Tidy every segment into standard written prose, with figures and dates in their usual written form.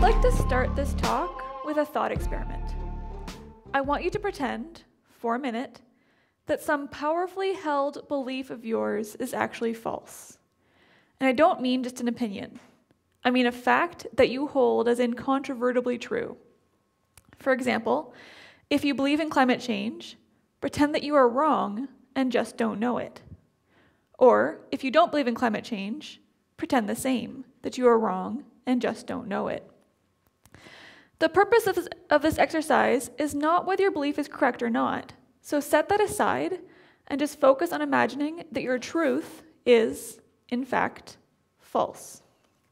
I'd like to start this talk with a thought experiment. I want you to pretend, for a minute, that some powerfully held belief of yours is actually false. And I don't mean just an opinion. I mean a fact that you hold as incontrovertibly true. For example, if you believe in climate change, pretend that you are wrong and just don't know it. Or, if you don't believe in climate change, pretend the same, that you are wrong and just don't know it. The purpose of this exercise is not whether your belief is correct or not, so set that aside and just focus on imagining that your truth is, in fact, false.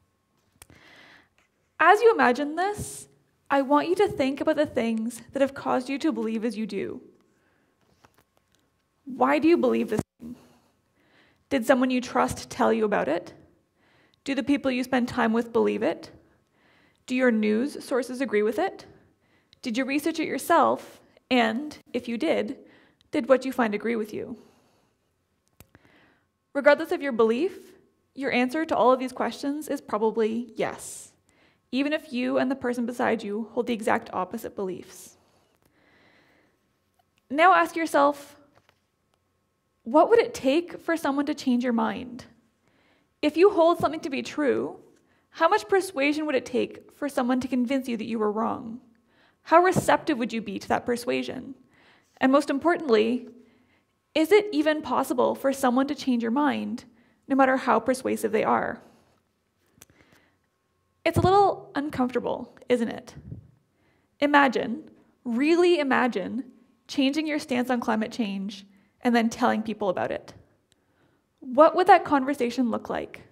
As you imagine this, I want you to think about the things that have caused you to believe as you do. Why do you believe this thing? Did someone you trust tell you about it? Do the people you spend time with believe it? Do your news sources agree with it? Did you research it yourself? And, if you did what you find agree with you? Regardless of your belief, your answer to all of these questions is probably yes, even if you and the person beside you hold the exact opposite beliefs. Now ask yourself, what would it take for someone to change your mind? If you hold something to be true, how much persuasion would it take for someone to convince you that you were wrong? How receptive would you be to that persuasion? And most importantly, is it even possible for someone to change your mind, no matter how persuasive they are? It's a little uncomfortable, isn't it? Really imagine, changing your stance on climate change and then telling people about it. What would that conversation look like?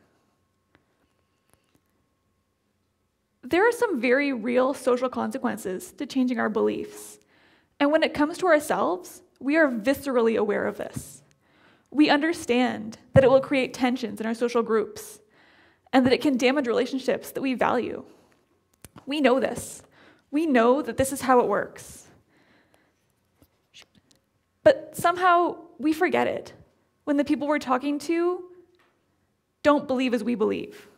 There are some very real social consequences to changing our beliefs. And when it comes to ourselves, we are viscerally aware of this. We understand that it will create tensions in our social groups and that it can damage relationships that we value. We know this. We know that this is how it works. But somehow we forget it when the people we're talking to don't believe as we believe.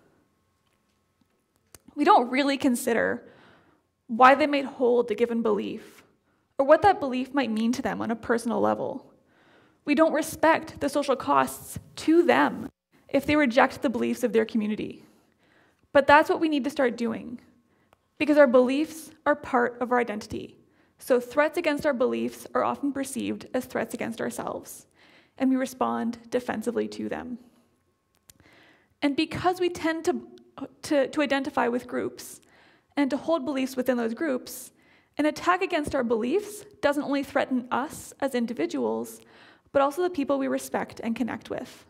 We don't really consider why they might hold a given belief or what that belief might mean to them on a personal level. We don't respect the social costs to them if they reject the beliefs of their community. But that's what we need to start doing, because our beliefs are part of our identity. So threats against our beliefs are often perceived as threats against ourselves, and we respond defensively to them. And because we tend to identify with groups and to hold beliefs within those groups, an attack against our beliefs doesn't only threaten us as individuals, but also the people we respect and connect with.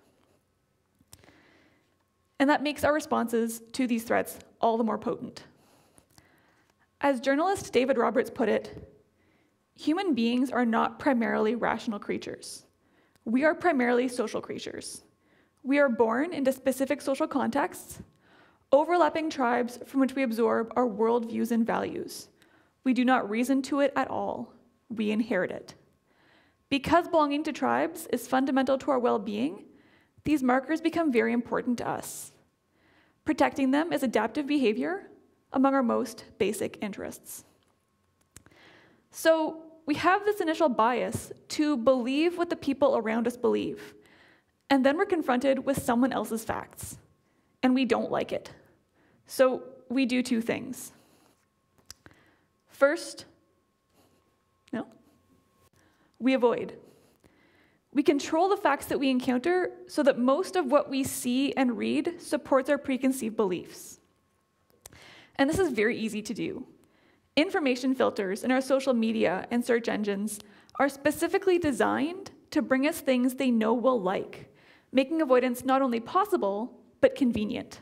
And that makes our responses to these threats all the more potent. As journalist David Roberts put it, human beings are not primarily rational creatures. We are primarily social creatures. We are born into specific social contexts, overlapping tribes from which we absorb our worldviews and values. We do not reason to it at all. We inherit it. Because belonging to tribes is fundamental to our well-being, these markers become very important to us. Protecting them is adaptive behavior among our most basic interests. So we have this initial bias to believe what the people around us believe, and then we're confronted with someone else's facts, and we don't like it. So we do two things. First, we avoid. We control the facts that we encounter so that most of what we see and read supports our preconceived beliefs. And this is very easy to do. Information filters in our social media and search engines are specifically designed to bring us things they know we'll like, making avoidance not only possible, but convenient.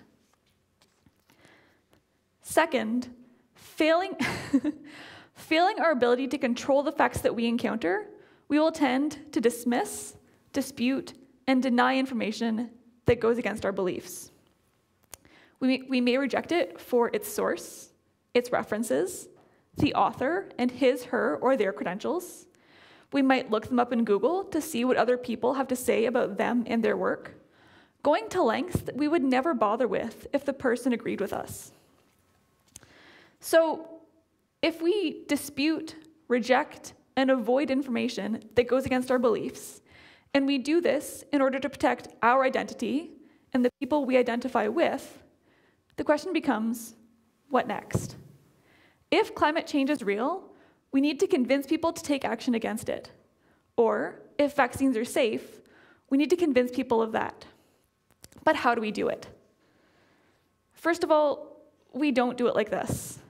Second, failing our ability to control the facts that we encounter, we will tend to dismiss, dispute, and deny information that goes against our beliefs. We may reject it for its source, its references, the author, and his, her, or their credentials. We might look them up in Google to see what other people have to say about them and their work, going to lengths that we would never bother with if the person agreed with us. So if we dispute, reject, and avoid information that goes against our beliefs, and we do this in order to protect our identity and the people we identify with, the question becomes, what next? If climate change is real, we need to convince people to take action against it. Or, if vaccines are safe, we need to convince people of that. But how do we do it? First of all, we don't do it like this.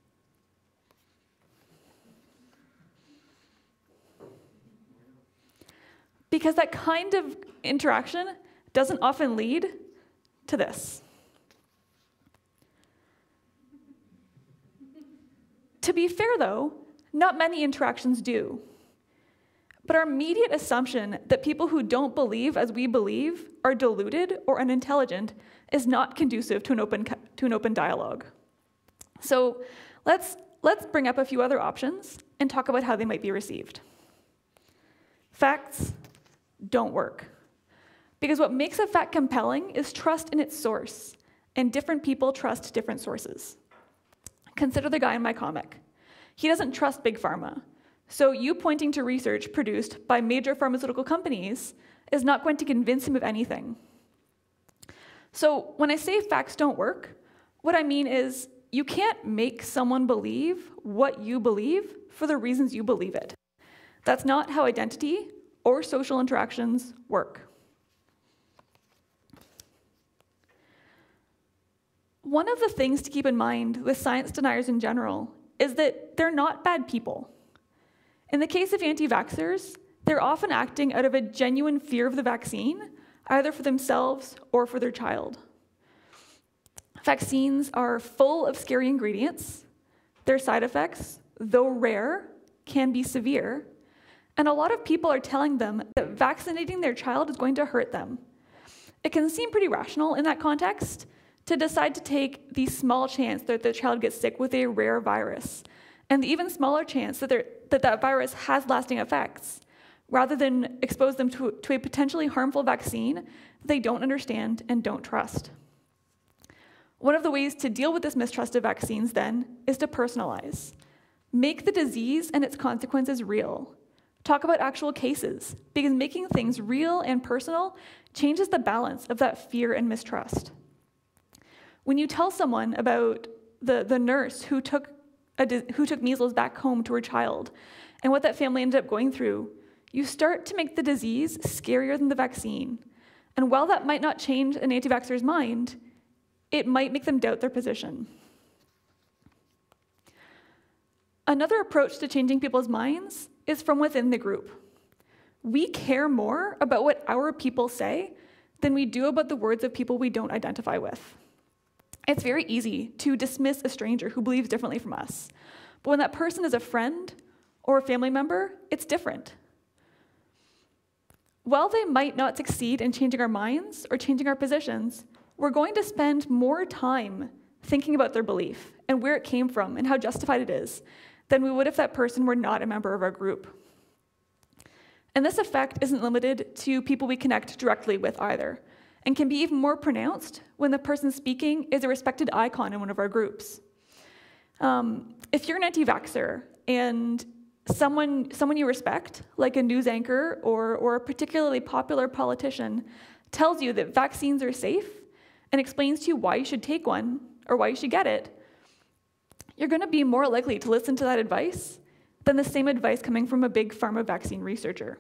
Because that kind of interaction doesn't often lead to this. To be fair, though, not many interactions do. But our immediate assumption that people who don't believe as we believe are deluded or unintelligent is not conducive to an open dialogue. So let's bring up a few other options and talk about how they might be received. Facts don't work. Because what makes a fact compelling is trust in its source, and different people trust different sources. Consider the guy in my comic. He doesn't trust Big Pharma, so you pointing to research produced by major pharmaceutical companies is not going to convince him of anything. So when I say facts don't work, what I mean is you can't make someone believe what you believe for the reasons you believe it. That's not how identity or social interactions work. One of the things to keep in mind with science deniers in general is that they're not bad people. In the case of anti-vaxxers, they're often acting out of a genuine fear of the vaccine, either for themselves or for their child. Vaccines are full of scary ingredients. Their side effects, though rare, can be severe. And a lot of people are telling them that vaccinating their child is going to hurt them. It can seem pretty rational in that context to decide to take the small chance that the child gets sick with a rare virus, and the even smaller chance that that virus has lasting effects, rather than expose them to a potentially harmful vaccine they don't understand and don't trust. One of the ways to deal with this mistrust of vaccines, then, is to personalize. Make the disease and its consequences real. Talk about actual cases, because making things real and personal changes the balance of that fear and mistrust. When you tell someone about the nurse who took measles back home to her child and what that family ended up going through, you start to make the disease scarier than the vaccine. And while that might not change an anti-vaxxer's mind, it might make them doubt their position. Another approach to changing people's minds is from within the group. We care more about what our people say than we do about the words of people we don't identify with. It's very easy to dismiss a stranger who believes differently from us. But when that person is a friend or a family member, it's different. While they might not succeed in changing our minds or changing our positions, we're going to spend more time thinking about their belief and where it came from and how justified it is than we would if that person were not a member of our group. And this effect isn't limited to people we connect directly with either, and can be even more pronounced when the person speaking is a respected icon in one of our groups. If you're an anti-vaxxer and someone you respect, like a news anchor or a particularly popular politician, tells you that vaccines are safe and explains to you why you should take one or why you should get it, you're going to be more likely to listen to that advice than the same advice coming from a big pharma vaccine researcher.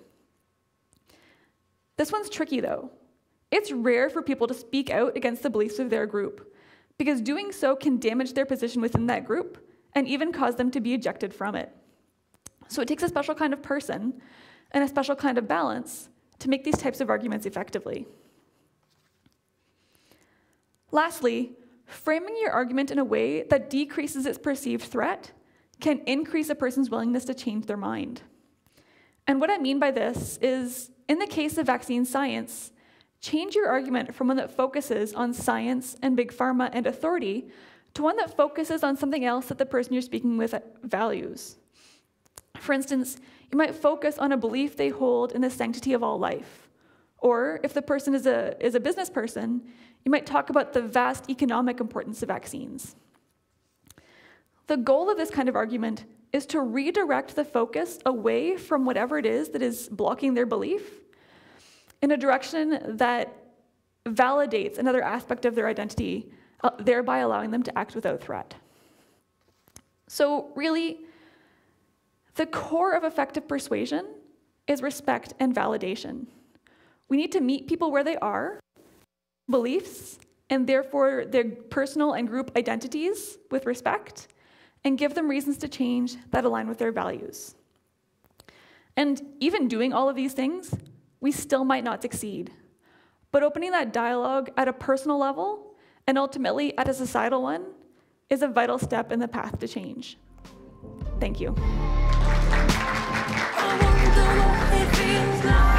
This one's tricky, though. It's rare for people to speak out against the beliefs of their group, because doing so can damage their position within that group and even cause them to be ejected from it. So it takes a special kind of person and a special kind of balance to make these types of arguments effectively. Lastly, framing your argument in a way that decreases its perceived threat can increase a person's willingness to change their mind. And what I mean by this is, in the case of vaccine science, change your argument from one that focuses on science and big pharma and authority to one that focuses on something else that the person you're speaking with values. For instance, you might focus on a belief they hold in the sanctity of all life. Or if the person is a business person, you might talk about the vast economic importance of vaccines. The goal of this kind of argument is to redirect the focus away from whatever it is that is blocking their belief in a direction that validates another aspect of their identity, thereby allowing them to act without threat. So really, the core of effective persuasion is respect and validation. We need to meet people where they are, beliefs, and therefore their personal and group identities with respect, and give them reasons to change that align with their values. And even doing all of these things, we still might not succeed. But opening that dialogue at a personal level, and ultimately at a societal one, is a vital step in the path to change. Thank you. I wonder what it feels like.